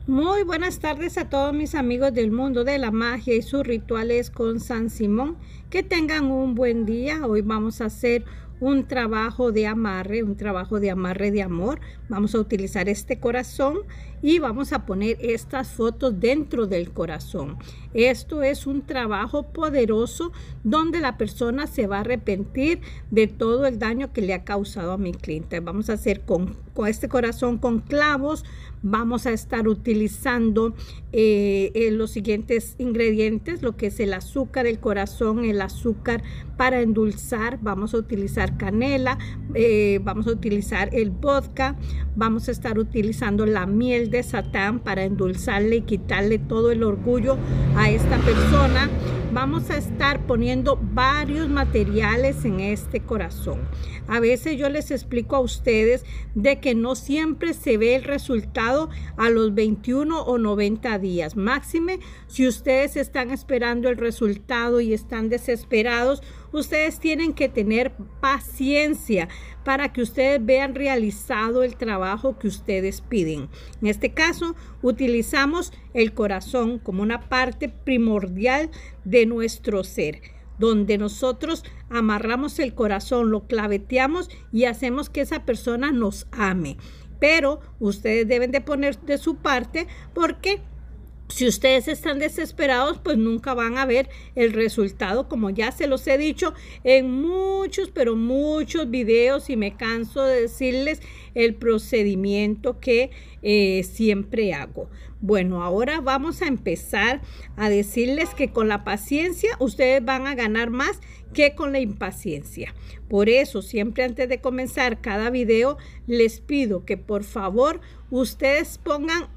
Muy buenas tardes a todos mis amigos del mundo de la magia y sus rituales con San Simón. Que tengan un buen día. Hoy vamos a hacer un trabajo de amarre de amor. Vamos a utilizar este corazón y vamos a poner estas fotos dentro del corazón. Esto es un trabajo poderoso donde la persona se va a arrepentir de todo el daño que le ha causado a mi cliente. Vamos a hacer con este corazón con clavos. Vamos a estar utilizando los siguientes ingredientes, lo que es el azúcar, el corazón, el azúcar para endulzar. Vamos a utilizar canela, vamos a utilizar el vodka, vamos a estar utilizando la miel de Satán para endulzarle y quitarle todo el orgullo a esta persona. Vamos a estar poniendo varios materiales en este corazón. A veces yo les explico a ustedes de que no siempre se ve el resultado a los 21 o 90 días. Máxime, si ustedes están esperando el resultado y están desesperados, ustedes tienen que tener paciencia para que ustedes vean realizado el trabajo que ustedes piden. En este caso, utilizamos el corazón como una parte primordial de nuestro ser, donde nosotros amarramos el corazón, lo claveteamos y hacemos que esa persona nos ame. Pero ustedes deben de poner de su parte, porque si ustedes están desesperados, pues nunca van a ver el resultado, como ya se los he dicho en muchos, pero muchos videos, y me canso de decirles el procedimiento que siempre hago. Bueno, ahora vamos a empezar a decirles que con la paciencia ustedes van a ganar más que con la impaciencia. Por eso, siempre antes de comenzar cada video, les pido que por favor ustedes pongan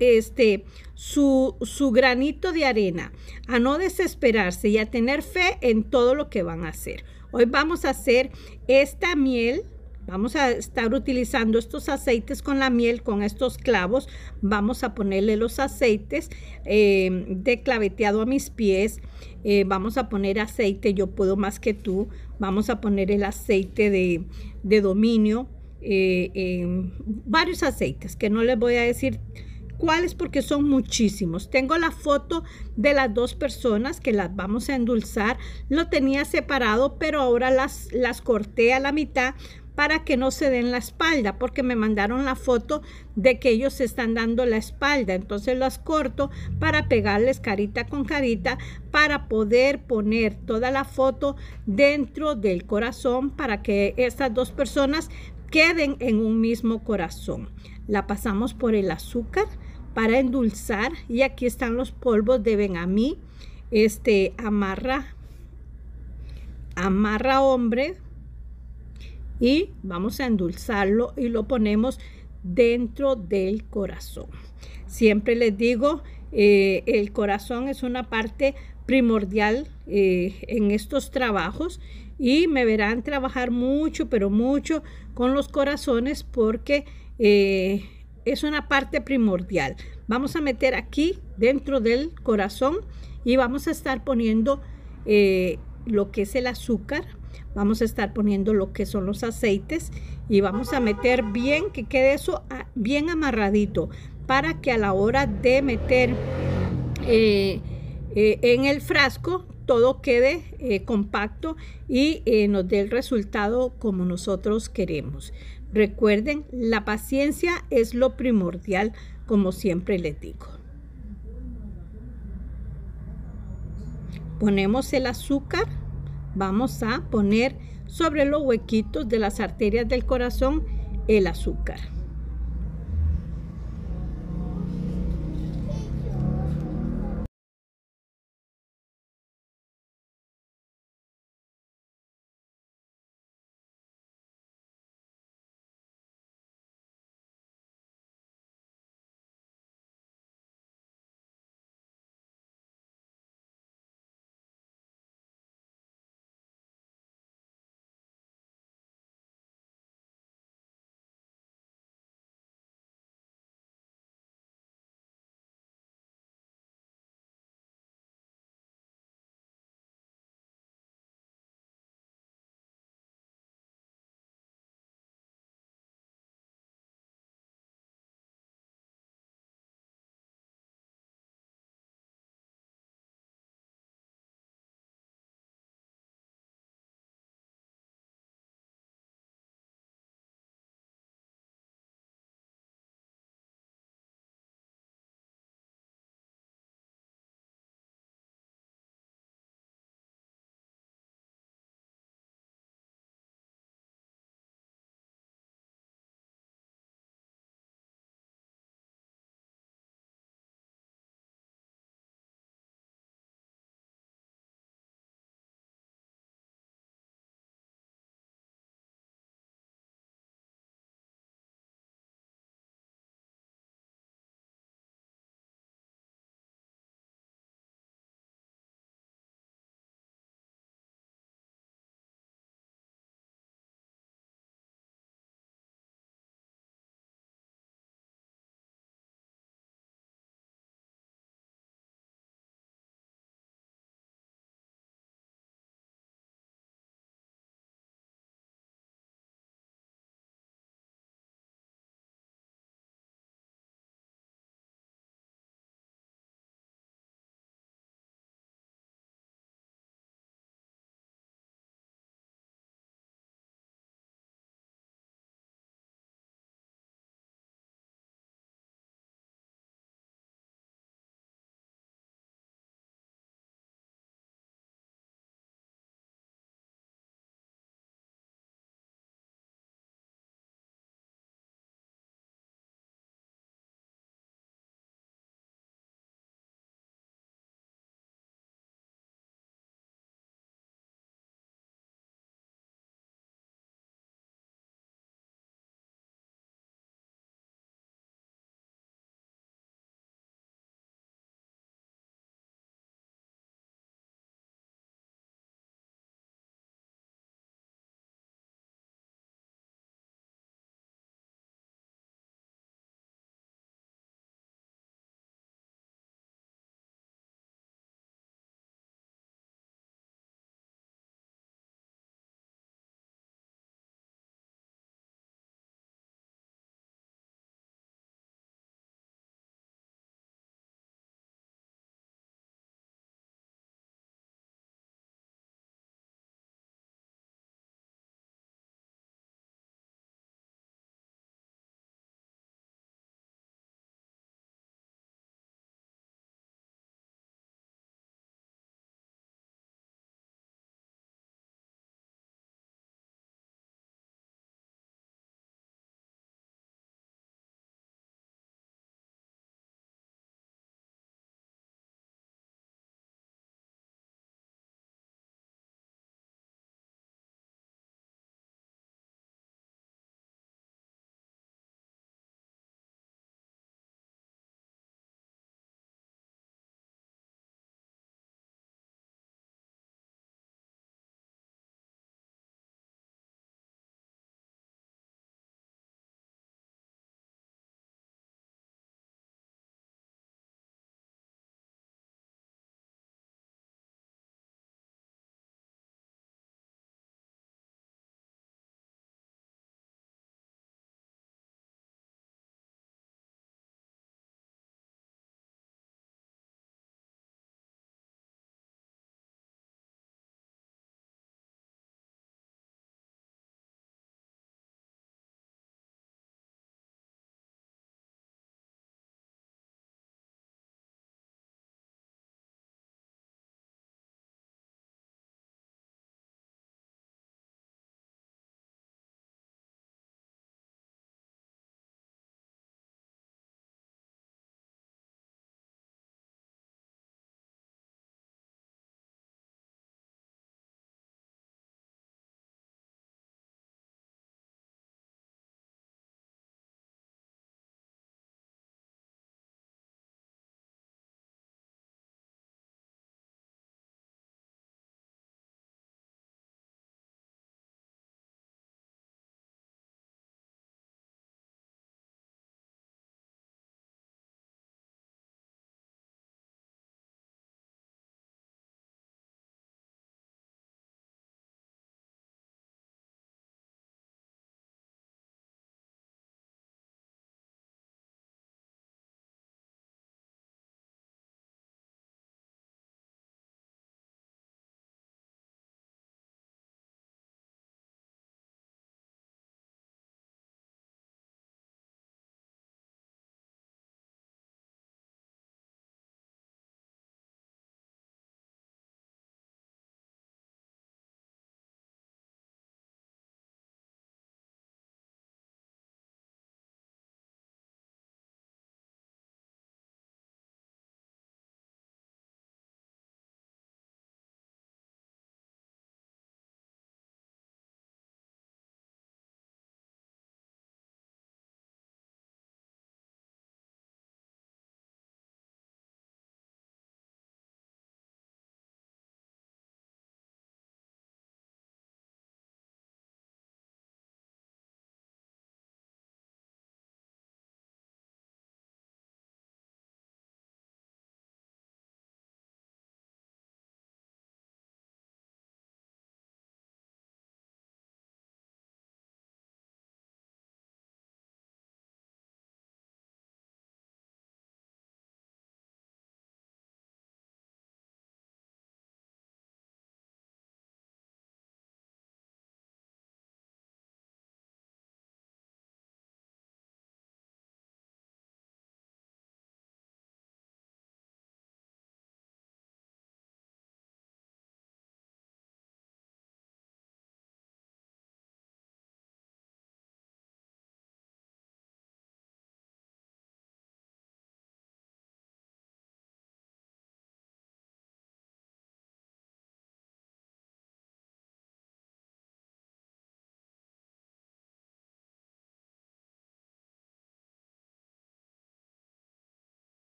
su granito de arena, a no desesperarse y a tener fe en todo lo que van a hacer. Hoy vamos a hacer esta miel. Vamos a estar utilizando estos aceites con la miel, con estos clavos. Vamos a ponerle los aceites de claveteado a mis pies. Vamos a poner aceite, yo puedo más que tú. Vamos a poner el aceite de dominio. Varios aceites que no les voy a decir cuáles porque son muchísimos. Tengo la foto de las dos personas que las vamos a endulzar. Lo tenía separado, pero ahora las corté a la mitad para que no se den la espalda, porque me mandaron la foto de que ellos se están dando la espalda. Entonces las corto para pegarles carita con carita, para poder poner toda la foto dentro del corazón, para que estas dos personas queden en un mismo corazón. La pasamos por el azúcar para endulzar, y aquí están los polvos de Benamí. Amarra hombre, y vamos a endulzarlo y lo ponemos dentro del corazón. Siempre les digo, el corazón es una parte primordial en estos trabajos, y me verán trabajar mucho, pero mucho con los corazones, porque es una parte primordial. Vamos a meter aquí dentro del corazón y vamos a estar poniendo lo que es el azúcar. Vamos a estar poniendo lo que son los aceites, y vamos a meter bien, que quede eso bien amarradito, para que a la hora de meter en el frasco todo quede compacto y nos dé el resultado como nosotros queremos. Recuerden, la paciencia es lo primordial, como siempre les digo. Ponemos el azúcar. Vamos a poner sobre los huequitos de las arterias del corazón el azúcar.